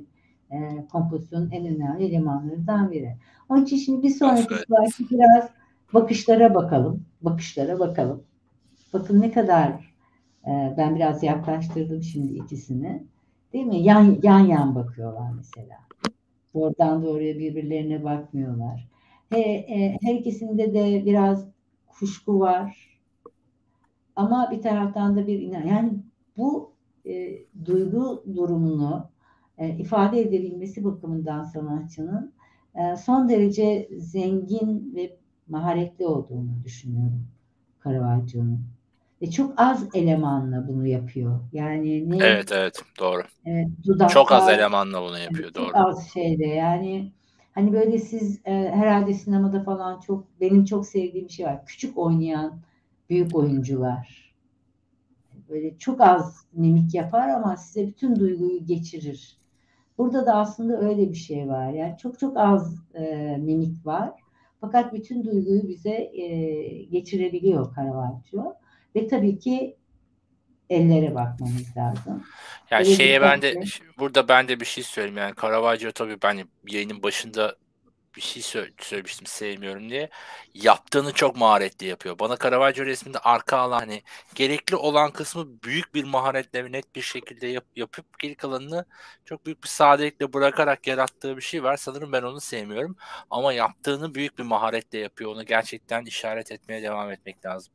kompozisyonun en önemli elemanlarından biri. Onun için şimdi bir Of, sonraki evet. slaytta biraz bakışlara bakalım. Bakışlara bakalım. Bakın ne kadar ben biraz yaklaştırdım şimdi ikisini. Değil mi? Yan yan bakıyorlar mesela. Doğrudan doğruya birbirlerine bakmıyorlar. Her ikisinde de biraz kuşku var. Ama bir taraftan da bir inan. Yani bu duygu durumunu ifade edebilmesi bakımından sanatçının son derece zengin ve maharetli olduğunu düşünüyorum Caravaggio'nun. Ve çok az elemanla bunu yapıyor. Yani ne Evet, evet, doğru. Çok az dudaksal, elemanla bunu yapıyor, çok doğru. az şeyde yani hani böyle siz herhalde sinemada falan çok benim çok sevdiğim bir şey var. Küçük oynayan büyük oyuncular. Böyle çok az mimik yapar ama size bütün duyguyu geçirir. Burada da aslında öyle bir şey var. Yani çok çok az mimik var. Fakat bütün duyguyu bize geçirebiliyor Caravaggio. Ve tabii ki ellere bakmamız lazım. Yani Böyle şeye ben de dikkatle. burada ben de bir şey söyleyeyim. Yani Caravaggio, tabii ben yayının başında bir şey söylemiştim sevmiyorum diye. Yaptığını çok maharetli yapıyor. Bana Caravaggio resminde arka alan, hani gerekli olan kısmı büyük bir maharetle ve net bir şekilde yapıp geri kalanını çok büyük bir sadelikle bırakarak yarattığı bir şey var. Sanırım ben onu sevmiyorum. Ama yaptığını büyük bir maharetle yapıyor. Onu gerçekten işaret etmeye devam etmek lazım.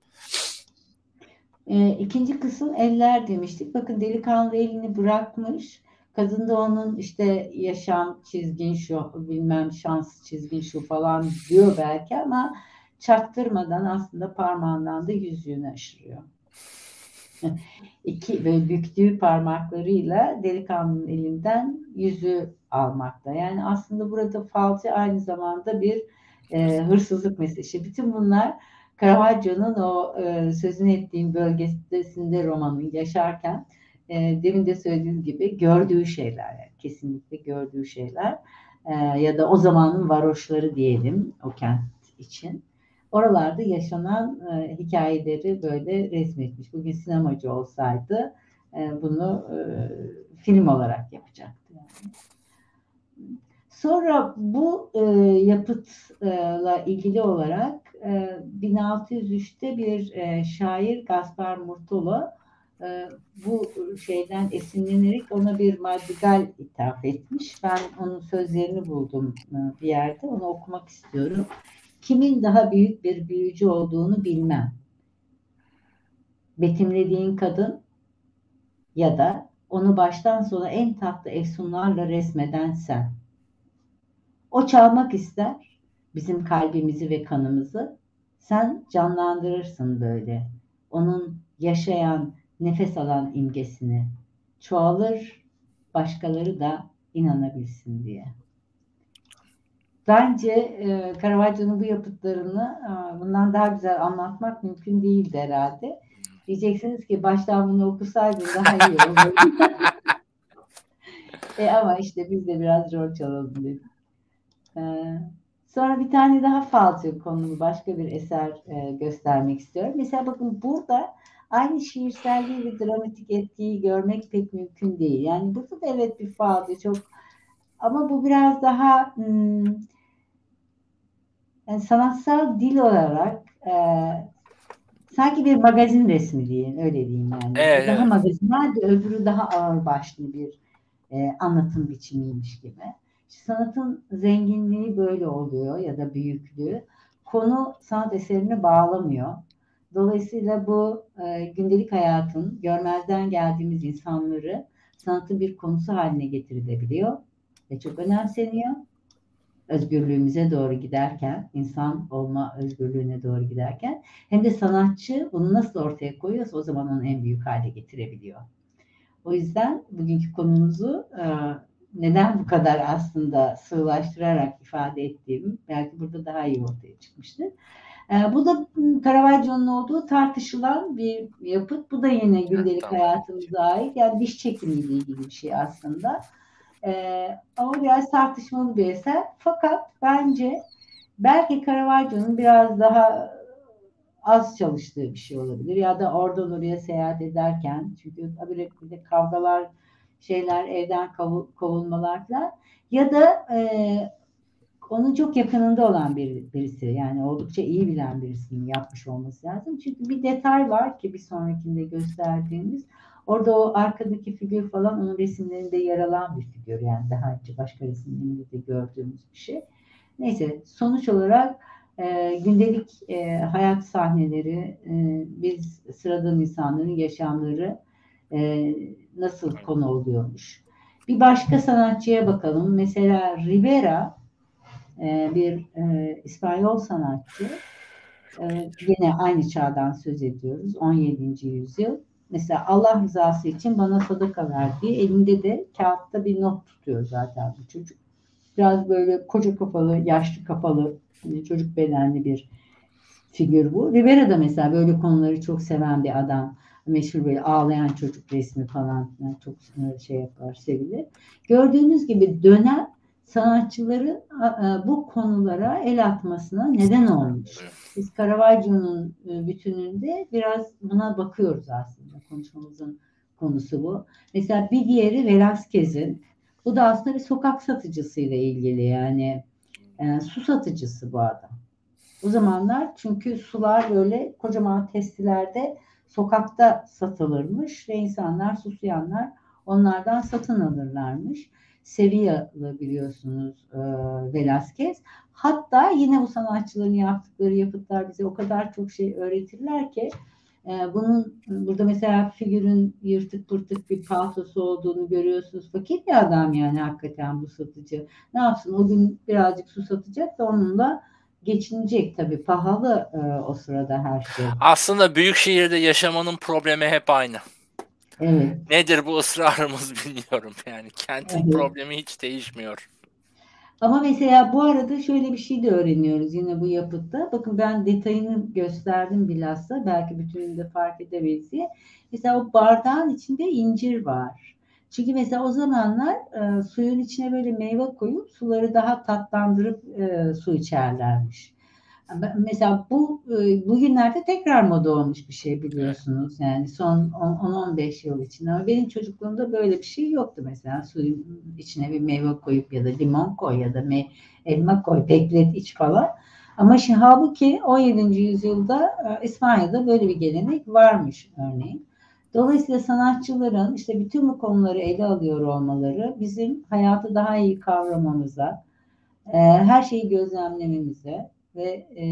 İkinci kısım eller demiştik. Bakın delikanlı elini bırakmış. Kadın da onun işte yaşam çizgin şu, bilmem şans çizgin şu falan diyor belki ama çaktırmadan aslında parmağından da yüzüğünü aşırıyor. İki böyle büktüğü parmaklarıyla delikanlının elinden yüzüğü almakta. Yani aslında burada falcı aynı zamanda bir hırsızlık meselesi. Bütün bunlar Caravaggio'nun o sözünü ettiğim bölgesinde romanın yaşarken demin de söylediğim gibi gördüğü şeyler, yani kesinlikle gördüğü şeyler ya da o zamanın varoşları diyelim o kent için. Oralarda yaşanan hikayeleri böyle resmetmiş. Bugün sinemacı olsaydı bunu film olarak yapacaktı. Yani. Sonra bu yapıtla ilgili olarak 1603'te bir şair Gaspar Murtolo bu şeyden esinlenerek ona bir madrigal ithaf etmiş. Ben onun sözlerini buldum bir yerde. Onu okumak istiyorum. Kimin daha büyük bir büyücü olduğunu bilmem. Betimlediğin kadın ya da onu baştan sona en tatlı efsunlarla resmeden sen. O çalmak ister bizim kalbimizi ve kanımızı. Sen canlandırırsın böyle. Onun yaşayan, nefes alan imgesini. Çoğalır, başkaları da inanabilsin diye. Bence Caravaggio'nun bu yapıtlarını bundan daha güzel anlatmak mümkün değildi herhalde. Diyeceksiniz ki baştan bunu okusaydın daha iyi olur. Ama işte biz de biraz rol çalalım dedik. E, Sonra bir tane daha falcı konulu başka bir eser göstermek istiyorum. Mesela bakın burada aynı şiirselliği ve dramatik etkiyi görmek pek mümkün değil. Yani burada da evet bir falcı çok ama bu biraz daha yani sanatsal dil olarak sanki bir magazin resmi diyeyim, öyle diyeyim yani. Bu Evet, daha evet. magazinel de öbürü daha ağırbaşlı bir anlatım biçimiymiş gibi. İşte sanatın zenginliği böyle oluyor ya da büyüklüğü. Konu sanat eserini bağlamıyor. Dolayısıyla bu gündelik hayatın, görmezden geldiğimiz insanları sanatın bir konusu haline getirebiliyor ve çok önemseniyor özgürlüğümüze doğru giderken, insan olma özgürlüğüne doğru giderken hem de sanatçı bunu nasıl ortaya koyuyorsa o zaman onu en büyük hale getirebiliyor. O yüzden bugünkü konumuzu neden bu kadar aslında sığlaştırarak ifade ettiğim belki burada daha iyi ortaya çıkmıştır. Bu da Caravaggio'nun olduğu tartışılan bir yapıt. Bu da yine gündelik Tamam. hayatımıza ait. Yani diş çekimiyle ilgili bir şey aslında. Ama biraz tartışmalı bir eser. Fakat bence belki Caravaggio'nun biraz daha az çalıştığı bir şey olabilir ya da oradan oraya seyahat ederken çünkü bir de kavgalar şeyler, evden kovulmalar falan. Ya da onun çok yakınında olan birisi, yani oldukça iyi bilen birisinin yapmış olması lazım. Çünkü bir detay var ki bir sonrakinde gösterdiğimiz, orada o arkadaki figür falan onun resimlerinde yer alan bir figür. Yani daha önce başka resimlerinde de gördüğümüz bir şey. Neyse, sonuç olarak gündelik hayat sahneleri, biz sıradan insanların yaşamları nasıl konu oluyormuş. Bir başka sanatçıya bakalım. Mesela Rivera, bir İspanyol sanatçı. Çok iyidir. Yine aynı çağdan söz ediyoruz. 17. yüzyıl. Mesela Allah rızası için bana sadaka ver diye elinde de kağıtta bir not tutuyor zaten bu çocuk. Biraz böyle koca kafalı, yaşlı kafalı, çocuk bedenli bir figür bu. Rivera da mesela böyle konuları çok seven bir adam. Meşhur böyle ağlayan çocuk resmi falan, yani çok şey yapar, sevilir. Gördüğünüz gibi dönem sanatçıların bu konulara el atmasına neden olmuş. Biz Caravaggio'nun bütününde biraz buna bakıyoruz aslında. Konuşmamızın konusu bu. Mesela bir diğeri Velázquez'in. Bu da aslında bir sokak satıcısıyla ilgili, yani su satıcısı bu adam. O zamanlar çünkü sular böyle kocaman testilerde sokakta satılırmış ve insanlar, susayanlar onlardan satın alırlarmış. Sevillalı biliyorsunuz Velázquez. Hatta yine bu sanatçıların yaptıkları yapıtlar bize o kadar çok şey öğretirler ki bunun burada mesela figürün yırtık pırtık bir paltosu olduğunu görüyorsunuz. Fakir bir adam yani, hakikaten bu satıcı. Ne yapsın? O gün birazcık su satacak da onunla geçinecek tabii. Pahalı o sırada her şey. Aslında büyük şehirde yaşamanın problemi hep aynı. Evet, Nedir bu ısrarımız bilmiyorum. Yani kentin evet. problemi hiç değişmiyor. Ama mesela bu arada şöyle bir şey de öğreniyoruz yine bu yapıtta. Bakın, ben detayını gösterdim bilhassa. Belki bütününü de fark edemeyiz diye. Mesela o bardağın içinde incir var. Çünkü mesela o zamanlar suyun içine böyle meyve koyup suları daha tatlandırıp su içerlermiş. Mesela bu bugünlerde tekrar moda olmuş bir şey, Evet. biliyorsunuz. Yani son 10-15 yıl içinde. Ama benim çocukluğumda böyle bir şey yoktu mesela. Suyun içine bir meyve koyup ya da limon koy ya da elma koy, beklet, iç falan. Ama şimdi halbuki 17. yüzyılda İspanya'da böyle bir gelenek varmış örneğin. Dolayısıyla sanatçıların işte bütün bu konuları ele alıyor olmaları bizim hayatı daha iyi kavramamıza, her şeyi gözlemlememize ve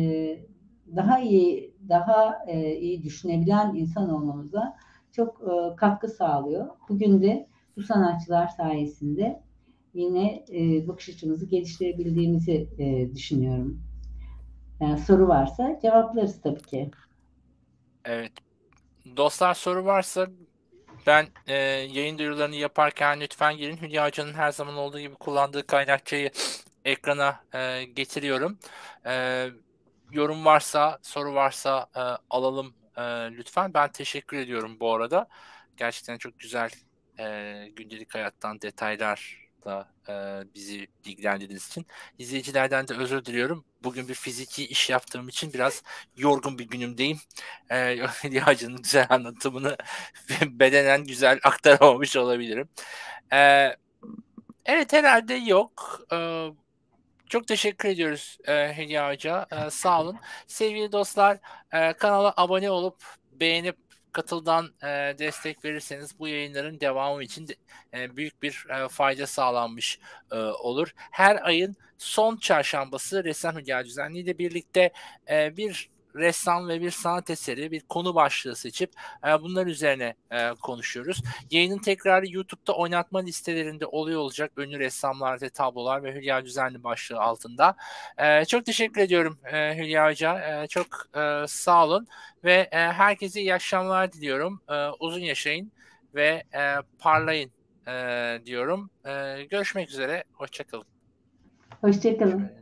daha iyi düşünebilen insan olmamıza çok katkı sağlıyor. Bugün de bu sanatçılar sayesinde yine bakış açımızı geliştirebildiğimizi düşünüyorum. Soru varsa cevaplarız tabii ki. Evet. Dostlar, soru varsa ben yayın duyurularını yaparken lütfen girin. Hülya Hoca'nın her zaman olduğu gibi kullandığı kaynakçayı ekrana getiriyorum. E, Yorum varsa, soru varsa alalım lütfen. Ben teşekkür ediyorum bu arada. Gerçekten çok güzel gündelik hayattan detaylarla bizi bilgilendirdiğiniz için. İzleyicilerden de özür diliyorum. Bugün bir fiziki iş yaptığım için biraz yorgun bir günümdeyim. Hülya Hoca'nın güzel anlatımını bedenen güzel aktaramamış olabilirim. Ee, evet, herhalde yok. Çok teşekkür ediyoruz Hülya Hoca. Sağ olun. Sevgili dostlar, kanala abone olup beğenip katıldan destek verirseniz bu yayınların devamı için de, büyük bir fayda sağlanmış olur. Her ayın son çarşambası Ressam Hülya Düzenli ile birlikte bir ressam ve bir sanat eseri, bir konu başlığı seçip bunlar üzerine konuşuyoruz. Yayının tekrarı YouTube'da oynatma listelerinde oluyor olacak. Ünlü ressamlar ve tablolar ve Hülya Düzenli başlığı altında. Çok teşekkür ediyorum Hülya Hoca. Çok sağ olun ve herkese iyi akşamlar diliyorum. Uzun yaşayın ve parlayın diyorum. Görüşmek üzere. Hoşça kalın. Hoşçakalın.